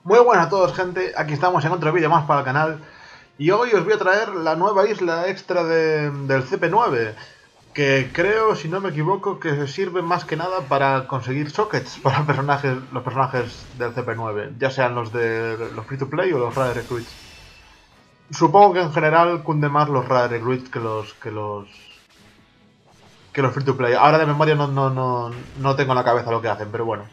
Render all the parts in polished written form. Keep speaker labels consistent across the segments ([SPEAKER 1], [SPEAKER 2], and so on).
[SPEAKER 1] Muy buenas a todos, gente, aquí estamos en otro vídeo más para el canal. Y hoy os voy a traer la nueva isla extra del CP9, que creo, si no me equivoco, que sirve más que nada para conseguir sockets para los personajes del CP9, ya sean los de los free to play o los raid recruits. Supongo que en general cunde más los raid recruits que los free to play. Ahora de memoria no tengo en la cabeza lo que hacen, pero bueno.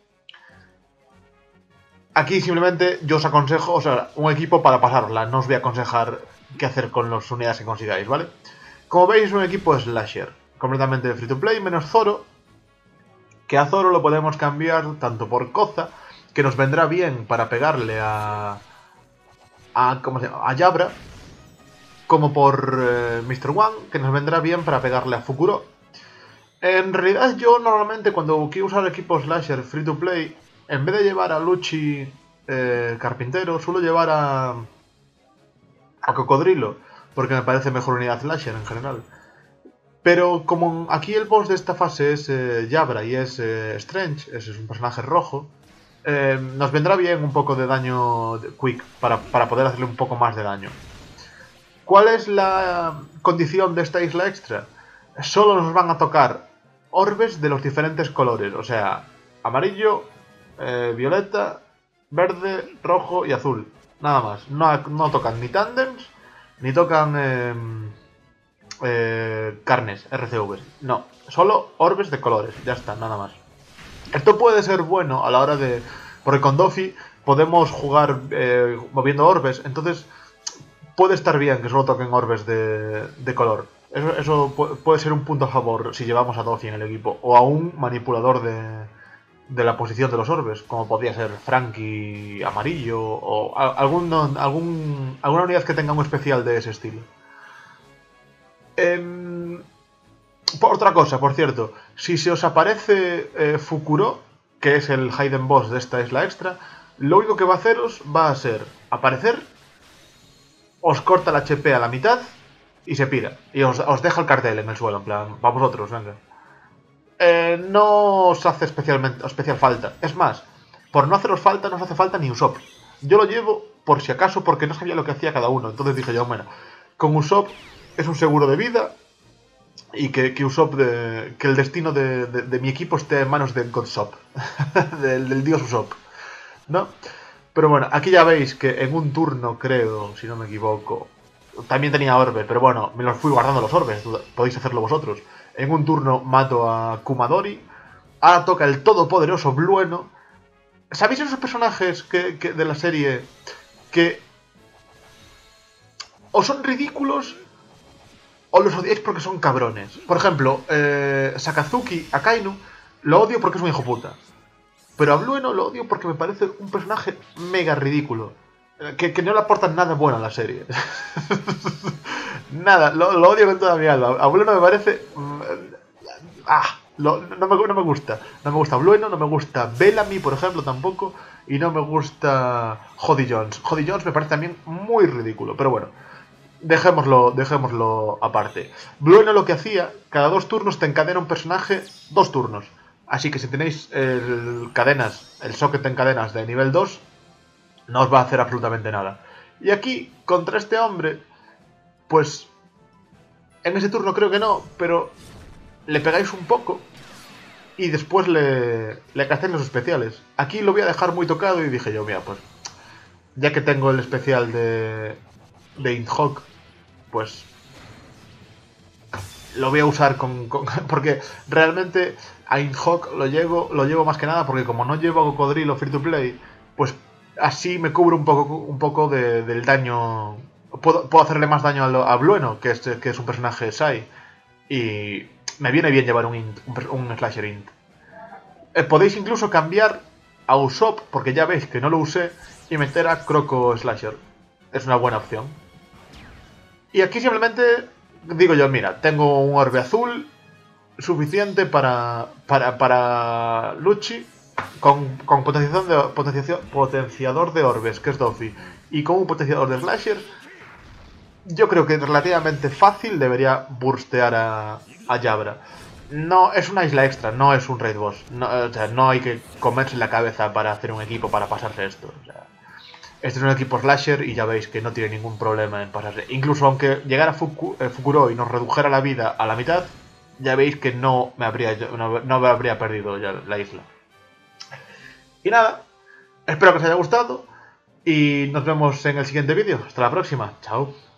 [SPEAKER 1] Aquí simplemente yo os aconsejo, o sea, un equipo para pasarla. No os voy a aconsejar qué hacer con las unidades que consigáis, ¿vale? Como veis, es un equipo slasher, completamente free to play, menos Zoro. Que a Zoro lo podemos cambiar tanto por Koza, que nos vendrá bien para pegarle ¿cómo se llama? A Yabra, como por Mr. One, que nos vendrá bien para pegarle a Fukuro. En realidad yo normalmente cuando quiero usar equipos slasher free to play, en vez de llevar a Lucci Carpintero, suelo llevar a Cocodrilo, porque me parece mejor unidad slasher en general. Pero como aquí el boss de esta fase es Yabra y es Strange, es un personaje rojo, nos vendrá bien un poco de daño quick para poder hacerle un poco más de daño. ¿Cuál es la condición de esta isla extra? Solo nos van a tocar orbes de los diferentes colores, o sea, amarillo, violeta, verde, rojo y azul. Nada más. No tocan ni tandems, ni tocan carnes, RCVs. No, solo orbes de colores. Ya está, nada más. Esto puede ser bueno a la hora de... Porque con Doffy podemos jugar moviendo orbes, entonces puede estar bien que solo toquen orbes de color. Eso puede ser un punto a favor si llevamos a Doffy en el equipo. O a un manipulador de la posición de los orbes, como podría ser Frankie amarillo o alguna unidad que tenga un especial de ese estilo. Por otra cosa, por cierto, si se os aparece Fukuro, que es el Hidden Boss de esta isla extra, lo único que va a haceros va a ser aparecer, os corta el HP a la mitad y se pira. Y os deja el cartel en el suelo, en plan, para vosotros, venga. No os hace especial falta. Es más, por no haceros falta, no os hace falta ni Usopp. Yo lo llevo por si acaso porque no sabía lo que hacía cada uno. Entonces dije yo, bueno, con Usopp es un seguro de vida y que Usopp, que el destino de mi equipo esté en manos de Godsop, del dios Usopp, ¿no? Pero bueno, aquí ya veis que en un turno, creo, si no me equivoco, también tenía orbes, pero bueno, me los fui guardando los orbes, podéis hacerlo vosotros. En un turno mato a Kumadori. Ahora toca el todopoderoso Blueno. ¿Sabéis esos personajes de la serie que o son ridículos o los odiáis porque son cabrones? Por ejemplo, Sakazuki Akainu lo odio porque es un hijo puta. Pero a Blueno lo odio porque me parece un personaje mega ridículo. Que no le aportan nada bueno a la serie. Nada, lo odio con toda mi alma. A Blueno me parece... no me gusta. No me gusta Blueno, no me gusta Bellamy, por ejemplo, tampoco. Y no me gusta Jody Jones. Jody Jones me parece también muy ridículo. Pero bueno, dejémoslo aparte. Blueno lo que hacía, cada 2 turnos te encadena un personaje 2 turnos. Así que si tenéis el socket en cadenas de nivel 2, no os va a hacer absolutamente nada. Y aquí, contra este hombre, pues en ese turno creo que no, pero le pegáis un poco y después le castéis los especiales. Aquí lo voy a dejar muy tocado y dije yo, mira, pues ya que tengo el especial de Indhawk, pues lo voy a usar porque realmente a Indhawk lo llevo más que nada porque como no llevo a Cocodrilo free to play, pues así me cubro un poco del daño. Puedo hacerle más daño a Blueno, que es un personaje Sai. Y me viene bien llevar un Slasher Int. Podéis incluso cambiar a Usopp, porque ya veis que no lo usé, y meter a Croco Slasher. Es una buena opción. Y aquí simplemente digo yo, mira, tengo un orbe azul suficiente para Lucci, con potenciador de orbes, que es Doffy, y con un potenciador de Slasher. Yo creo que relativamente fácil debería burstear a Yabra. No, es una isla extra, no es un raid boss. No, o sea, no hay que comerse la cabeza para hacer un equipo para pasarse esto. O sea, este es un equipo slasher y ya veis que no tiene ningún problema en pasarse. Incluso aunque llegara Fukuro y nos redujera la vida a la mitad, ya veis que no me habría perdido ya la isla. Y nada, espero que os haya gustado y nos vemos en el siguiente vídeo. Hasta la próxima. Chao.